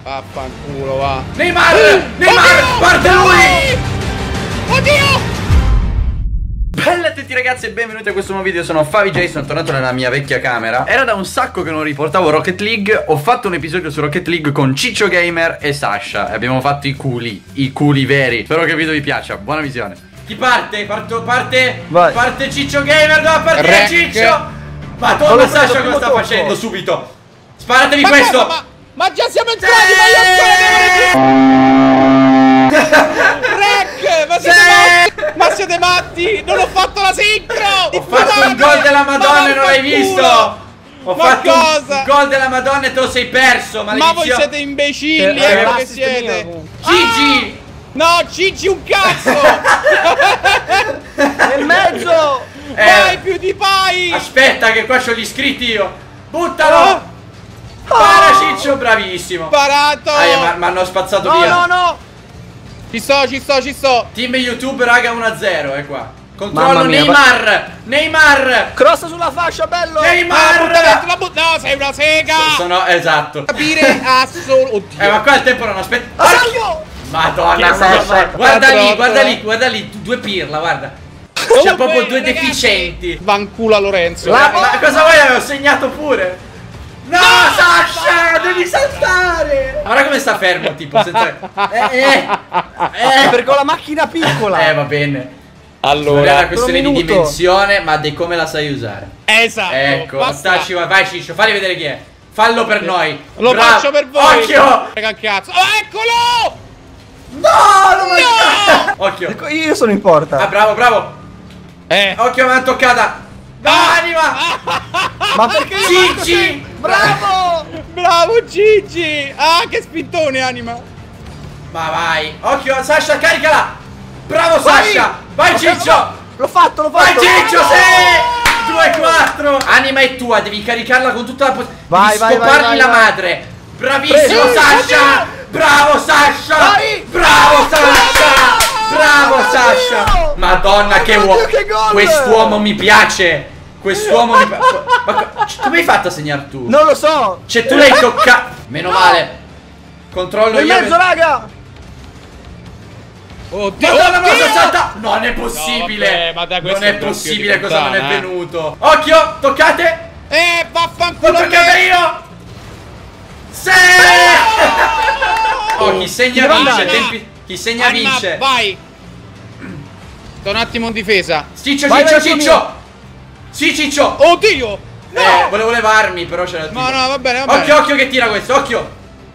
Vaffanculo, va. Neymar! Neymar! Parte lui! Oddio! Bella a tutti ragazzi e benvenuti a questo nuovo video. Sono FaviJ, sono tornato nella mia vecchia camera. Era da un sacco che non riportavo Rocket League. Ho fatto un episodio su Rocket League con Ciccio Gamer e Sasha e abbiamo fatto i culi veri. Spero che il video vi piaccia, buona visione. Chi parte? Parte Ciccio Gamer, dove partire Ciccio? Madonna Sasha cosa sta facendo subito? Sparatevi questo! Ma già siamo entrati, Rec! Ma siete matti! Non ho fatto la sincro! Ho fatto un gol della Madonna e non l'hai visto! Ho fatto un gol della Madonna e te lo sei perso, maledizione! Ma voi siete imbecilli, che siete! Gigi! No, Gigi un cazzo! Nel mezzo! Vai più di pai! Aspetta che qua c'ho gli iscritti io! Buttalo! Para Ciccio, bravissimo! Parato! Ma hanno spazzato via! No! Ci sto! Team YouTube raga 1-0, è qua. Controllo Neymar! Cross sulla fascia, bello! Neymar! No, sei una sega! Sono esatto. Capire assolutamente. Ma qua il tempo non aspetta. Salvo! Madonna, guarda lì, due pirla, guarda. C'è proprio due deficienti. Vanculo a Lorenzo. Ma cosa vuoi? Avevo segnato pure. No, Sasha, devi saltare. Guarda come sta fermo, tipo senza... Perché ho la macchina piccola. Va bene. Allora, non è una questione di dimensione, ma di come la sai usare. Esatto. Ecco, bastaci, vai Ciccio, falli vedere chi è. Fallo per noi. Lo faccio per voi. Occhio! Che cazzo? Oh, eccolo! No! Occhio. Ecco, io sono in porta. Ah, bravo. Occhio, me l'ha toccata. Anima! Ma perché? Gigi! Bravo Gigi! Ah, che spintone, anima! Ma vai! Occhio, Sasha, caricala! Bravo Sasha! Vai Ciccio! L'ho fatto! Vai Ciccio, sì! 2-4! Anima è tua, devi caricarla con tutta la vai, scopargli la madre! Bravissimo Sasha! Bravo Sasha! Bravo Sasha! Madonna che uomo! Quest'uomo mi piace! Quest'uomo mi piace! Ma come hai fatto a segnare tu? Non lo so! Cioè tu l'hai toccato! Meno male! Controllo io! Nel mezzo, raga! Oddio! Madonna, salta! Non è possibile! No, vabbè, non è possibile cosa non è venuto! Occhio! Toccate! Vaffanculo! L'ho toccata io! Sì! Oh, chi segna vince! Chi segna vince! Vai! Sto un attimo in difesa! Ciccio! Sì, Ciccio! Oddio! No! Volevo levarmi, però c'era il No, va bene. Occhio che tira questo, occhio!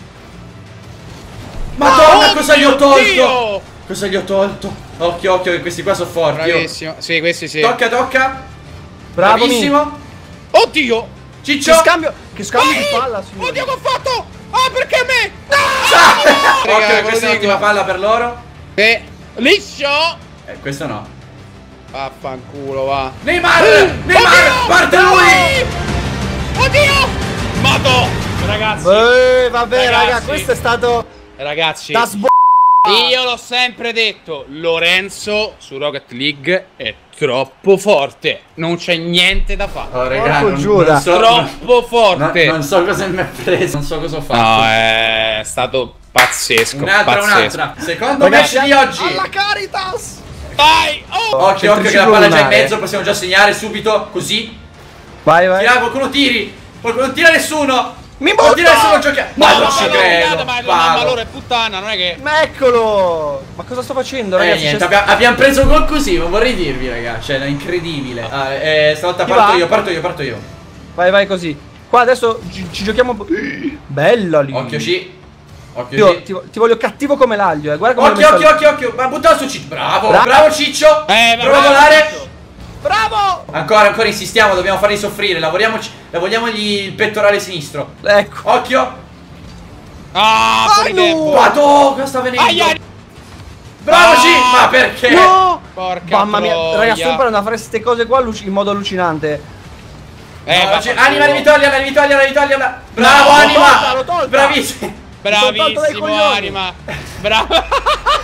Madonna, cosa gli ho tolto? Cosa gli ho tolto? Occhio che questi qua sono forti. Bravissimo. Sì, questi sì. Tocca. Bravissimo. Oddio! Ciccio! Che scambio di palla, signore. Oddio che ho fatto! Ah, perché a me? Occhio che questa è l'ultima palla per loro. Liscio! Questo no. Vaffanculo, va. Neymar! Parte lui! Oddio! Madò! Ragazzi! Vabbè, raga, questo è stato... Ragazzi! Da io l'ho sempre detto, Lorenzo su Rocket League è troppo forte. Non c'è niente da fare. Oh, raga, non so, troppo forte. Non so cosa mi ha preso. Non so cosa ho fatto. No, è stato pazzesco. Un'altra. Secondo match di oggi. Alla Caritas! Vai! Occhio che la palla è già in mezzo. Possiamo già segnare subito. Così. Vai. Tira, qualcuno tiri. Qualcuno non tira nessuno. Mi non tira nessuno, gioca. Ma non ci credo. Ma allora è puttana, non è che... Ma eccolo! Ma cosa sto facendo, ragazzi? Niente, abbiamo preso gol così, ma vorrei dirvi, raga. Cioè, è incredibile. Stavolta parto io. Vai così. Qua adesso ci giochiamo. Bella lì. Occhio. Ti voglio cattivo come l'aglio, guarda come Occhio. Ma buttalo su Ciccio. Bravo Ciccio. Prova a volare. Bravo! Ancora insistiamo, dobbiamo farli soffrire. Lavoriamogli il pettorale sinistro. Ecco. Occhio. Fuori tempo. Madonna, cosa sta venendo? Bravo G. Ma perché? No! Porca Mamma mia, ragazzi, sto imparando a fare queste cose qua in modo allucinante. Anima, devi toglierla. Bravo Anima. L'ho tolta. Bravissimo Bravissimo Anima. Bravo.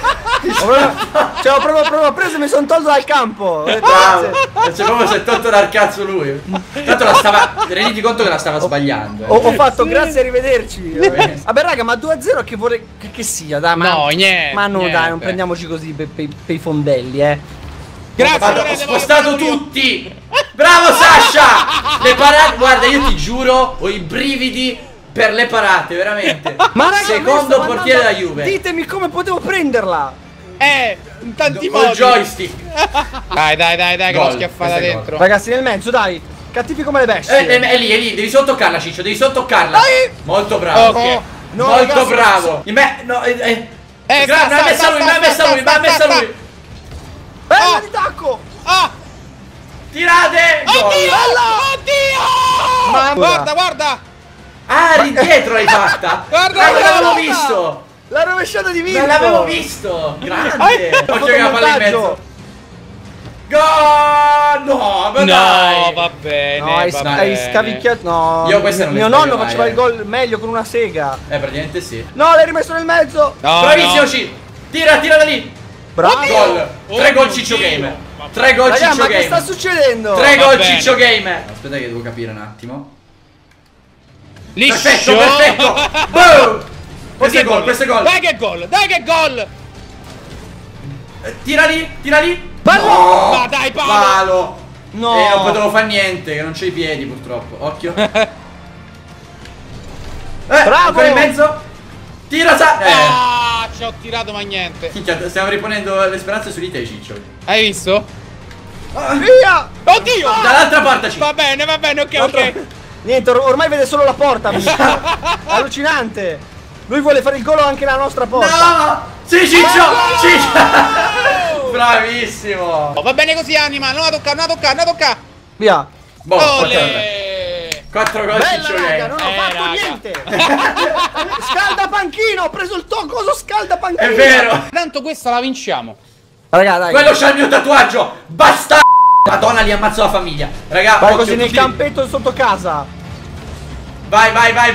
Cioè, ho proprio preso e mi sono tolto dal campo. Bravo. Cioè proprio si è tolto dal cazzo lui. Tanto la stava. Renditi conto che la stava sbagliando. Ho fatto grazie, arrivederci. Vabbè raga, ma 2-0 che vorrei che sia, dai, ma No, niente. ma no, niente. dai, non prendiamoci così per i fondelli, Grazie, Guarda, ho Lorenzo, spostato voglio- tutti. Bravo Sasha. Le parate, guarda, io ti giuro, ho i brividi per le parate, veramente. Ma raga, secondo stavo portiere andando- della Juve. Ditemi come potevo prenderla. In tanti Col modi. joystick. Dai, che Gol, l'ho schiaffata questo è dentro. Ragazzi, nel mezzo, dai. Cattivi come le bestie. È lì, devi sottoccarla, Ciccio, devi sottoccarla. Dai. Molto bravo. Ok. No, Molto ragazzi, bravo. No, sta, non ha messa lui, non ha messa lui, non ha messa lui. Bella di tacco. Ah! Tirate! Gol. Oddio! Mamma. Guarda! Ah, ridietro l'hai fatta. Guarda, Non l'avevo guarda. visto. La rovesciata di Mirko. Non l'avevo visto. Grande. Occhio che la palla in mezzo. Gol! No, ma No, dai. va bene. No, hai va hai bene. scavicchiato. No. Io queste non le Mio sbaglio nonno mai, faceva il gol meglio con una sega. Praticamente sì. No, l'hai rimesso nel mezzo. No, Bravissimo, no. C. Tira da lì. Bravo. Gol. 3 Oh gol mio Ciccio Dio. Gamer. 3 gol Raga, Ciccio ma che sta Gamer. succedendo? 3 Va gol bene. Ciccio Gamer. Aspetta che devo capire un attimo. Liscio. Perfetto. Boom. Questo è gol, questo è gol. Dai che gol. Tira lì. Ballo. No. Ma dai, palo. Palo. No. Non potevo fare niente, che non c'ho i piedi purtroppo. Occhio. Bravo. Ancora in mezzo. Tira Ah, ci ho tirato ma niente. Minchia, stiamo riponendo le speranze su di te, Ciccio. Hai visto? Via. Oddio! Dall'altra parte, Ciccio. Va bene, ok. Niente, ormai vede solo la porta. Allucinante. Lui vuole fare il gol anche nella nostra porta. No! Sì, Ciccio! Ciccio! Bravissimo! Oh, va bene così, Anima. Non la tocca. Via. Boh, Ole! 4 gol Bella Ciccio raga, non ho fatto raga. niente. Scalda panchino, ho preso il tuo coso scalda panchino. È vero! Tanto questa la vinciamo. Raga, dai. Quello c'ha il mio tatuaggio! Basta! Madonna, li ammazzo la famiglia! Raga, Vai occhio, così nel tutti- campetto sotto casa. Vai!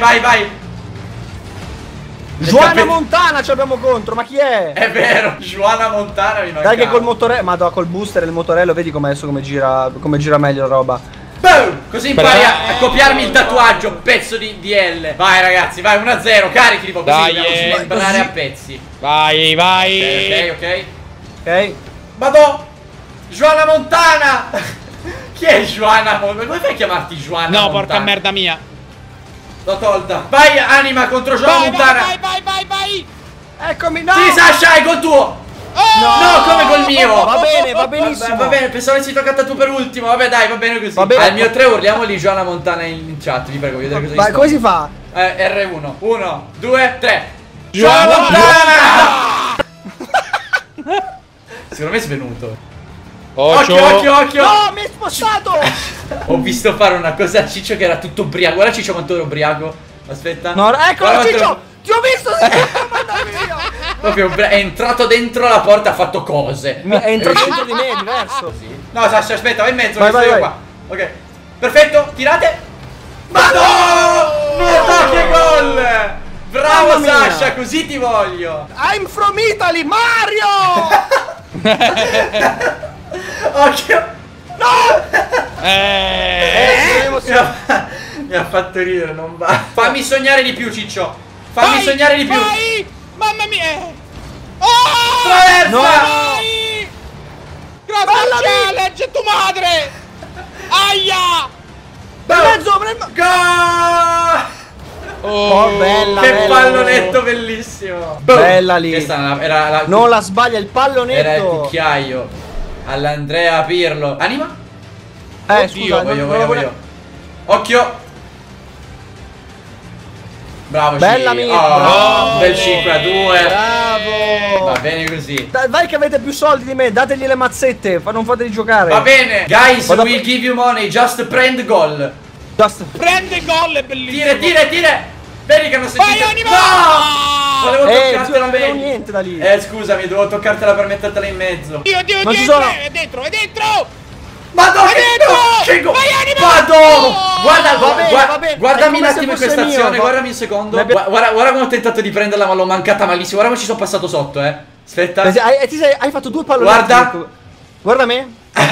Joana campetto- Montana ci abbiamo contro, ma chi è? È vero, Joana Montana mi manca. Dai che col motorello, madonna, col booster e il motorello, vedi come adesso come gira meglio la roba. Boom! Così impari Bravo. a copiarmi il tatuaggio, pezzo di L. Vai ragazzi, vai 1-0, carichi tipo così, Dai, dobbiamo sbrare così. a pezzi. Vai. Ok. Ok? Madò! Joana Montana! Chi è Joana Montana? Come fai a chiamarti Joana No, Montana? porca merda mia. L'ho tolta. Vai Anima contro Joana Montana. Vai. Eccomi, no! Sì, Sasha, è col tuo. No, come col mio. Va bene, va benissimo. Va bene, pensavo avessi toccata tu per ultimo. Vabbè, dai, va bene così. Va bene. Al mio 3 urliamoli Joana Montana in chat, vi prego, voglio vedere cosa Vai, come si fa? R1. 1, 2, 3. Joana Joana Montana! Secondo me è svenuto. Occhio. No, mi è spostato! Ho visto fare una cosa a Ciccio che era tutto ubriaco. Guarda Ciccio quanto ero ubriaco. Aspetta. No, eccolo Guarda Ciccio! quanto- Ti ho visto! Manda via! Proprio è entrato dentro la porta, ha fatto cose. È entrato dentro di me, è diverso. No, Sasha, aspetta, vai in mezzo, Vai, che sto io vai. qua. Ok. Perfetto, tirate. Ma no! No, che gol! Bravo Mamma mia. Sasha, così ti voglio. I'm from Italy, Mario! Occhio. Emozione. Mi ha fatto ridere, non va. Fammi sognare di più, Ciccio. Fammi sognare di più. Vai! Mamma mia! Oh! Traversa! No. Vai! Grazie challenge, tu madre! Aia! Mezzo, Gol! Oh, bella, Che bella. pallonetto bellissimo. Bella lì. Questa era la Non la sbaglia il era il pallonetto. cucchiaio all'Andrea Pirlo. Anima? Scusa, Voglio non lo io. Occhio. Bravo, Bella Ci. mia, Oh, bravo. bel 5-2. Bravo. Va bene così. Vai che avete più soldi di me, dategli le mazzette, non fateli giocare. Va bene. Guys, Vado- we'll give you money. Just prend goal. Just... Prende il gol, è bellissimo! Tira. Vedi che hanno sentito. Vai, Anima! No! Volevo zio, toccartela non vedo meglio. niente da lì. Scusami, dovevo toccartela per mettertela in mezzo. Dio, Non ci sono. è dentro! Madonna, dentro! che gol! Vai, Anima! Madonna! Guarda, Va bene, va bene. guardami È un come attimo in se fosse questa mio, azione, va- guardami un secondo. Ne abbiamo- Guarda come ho tentato di prenderla, ma l'ho mancata malissimo. Guarda come ci sono passato sotto, Aspetta. Hai fatto 2 palloni. Guarda. Guarda me.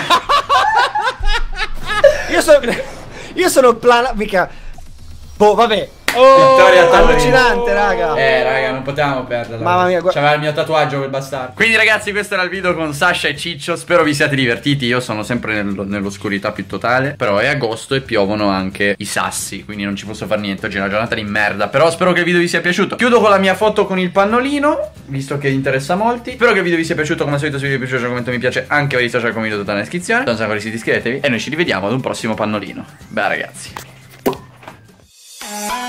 Io sono plana. Mica. Boh, vabbè. Vittoria Taurino. Allucinante, raga. Raga, non potevamo perderla. Mamma mia, c'aveva il mio tatuaggio quel bastardo. Quindi ragazzi, questo era il video con Sasha e Ciccio. Spero vi siate divertiti. Io sono sempre nell'oscurità più totale. Però è agosto e piovono anche i sassi, quindi non ci posso fare niente. Oggi è una giornata di merda. Però spero che il video vi sia piaciuto. Chiudo con la mia foto con il pannolino, visto che interessa a molti. Spero che il video vi sia piaciuto. Come al solito, se il video vi è piaciuto, commento mi piace anche per i social, come video totale nella descrizione. Non so se iscrivetevi. E noi ci rivediamo ad un prossimo pannolino. Beh ragazzi.